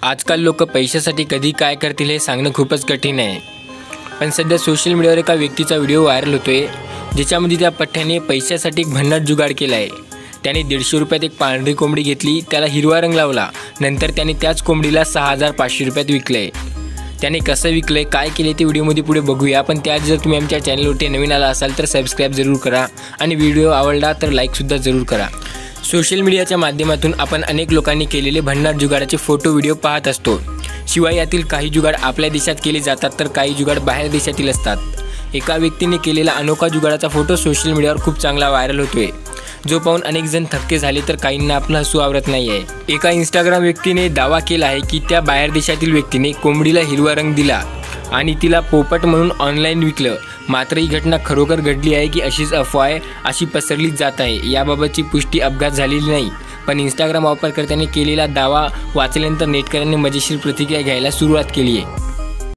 आजकाल लोक पैशासाठी कधी काय करतील हे सांगणं खूपच कठीण आहे। पण सध्या सोशल मीडियावर एका व्यक्तीचा व्हिडिओ व्हायरल होतोय, ज्याच्यामध्ये त्या पठ्ठ्याने पैशासाठी एक भन्नाट जुगाड केला आहे। त्याने 150 रुपयात एक पांढरी कोंबडी घेतली, त्याला हिरवा रंग लावला, नंतर त्याने त्याच कोंबडीला 6500 रुपयात विकले। त्याने कसं विकले, काय केले ते व्हिडिओमध्ये पुढे बघूया। पण त्यात जर तुम्ही आमच्या चॅनलवरती नवीन आला असाल तर सबस्क्राईब जरूर करा आणि व्हिडिओ आवडला तर लाईकसुद्धा जरूर करा। सोशल मीडियाच्या माध्यमातून आपण अनेक लोकांनी केलेले भन्नाट जुगाडाचे फोटो व्हिडिओ पाहत असतो। शिवाय यातील काही जुगाड आपल्या देशात केले जातात तर काही जुगाड बाहेर देशातील असतात। एका व्यक्तीने केलेला अनोखा जुगाडाचा फोटो सोशल मीडियावर खूप चांगला व्हायरल होतोय, जो पाहून अनेक जण थक्के झाले तर काहींना आपलं हसू आवरत नाही आहे। एका इंस्टाग्राम व्यक्तीने दावा केला आहे की त्या बाहेर देशातील व्यक्तीने कोंबडीला हिरवा रंग दिला आणि तिला पोपट म्हणून ऑनलाईन विकलं। मात्र ही घटना खरोखर घडली आहे की अशीच अफवा आहे अशी पसरली जात आहे। याबाबतची पुष्टी अपघात झालेली नाही, पण इंस्टाग्राम वापरकर्त्याने केलेला दावा वाचल्यानंतर नेटकऱ्यांनी मजेशीर प्रतिक्रिया घ्यायला सुरुवात केली आहे।